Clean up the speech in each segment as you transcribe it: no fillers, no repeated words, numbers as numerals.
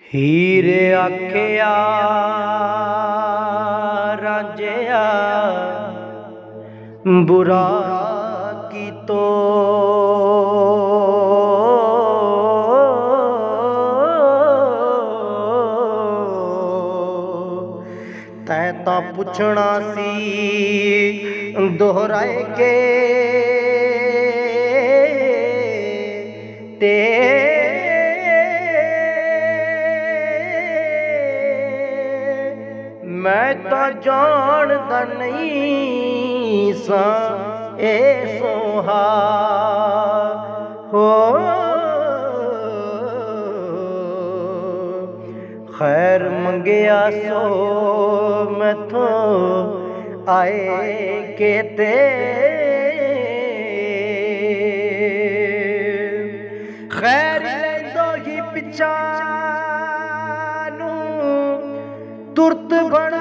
हीरे आखिया रांझिया बुरा की तो तैं तां पुछना सी दोहराए के ते मैं तो जानदा नहीं सा ए सोहा हो खैर मंगिया सो मैथों आए के ते खैर लैंदो ही पिछा तुरत बना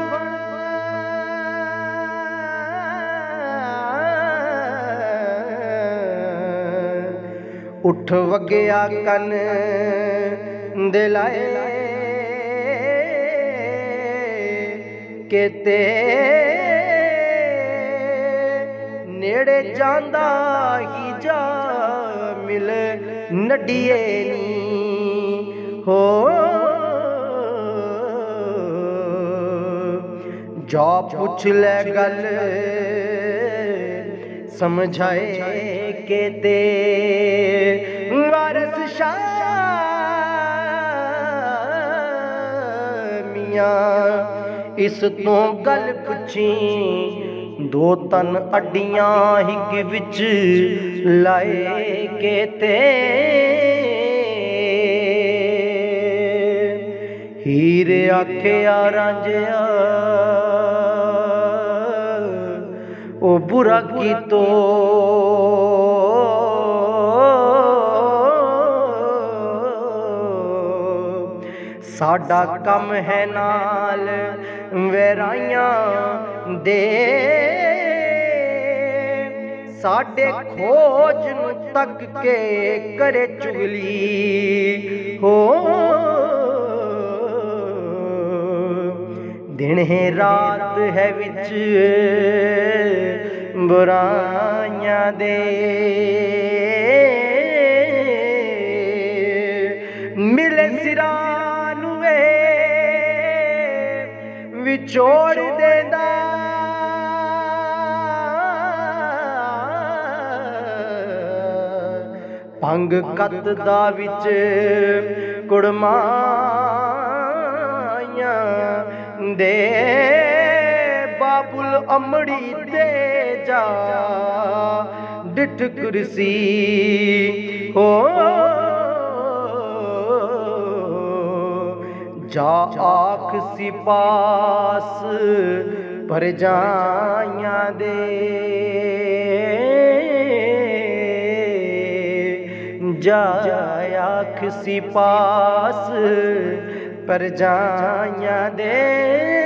उठ वगया कन दिलाए केते नेड़े जांदा ही जा मिल नडिए नी हो जा पूछ ले गल समझाए के दे वारस शाह मियां इस तो गल पुछी दो तन अड्डियां हिग विच लाए के ते हीरे आखिया रांझिया ओ बुरा की तो साडा कम है नाल वैराइयां दे साडे खोज नूं तक के करे चुगली हो दिन है रात है विच बुराइयां दे मिले सिरानू विछोड़ देंदा भंग कत दा विच कुड़माइयां दे बाबुल अमड़ी दे जा डिठ कुर्सी हो जा आख सिपास पर जाइयां दे जा आख सिपास पर जाइयां दे।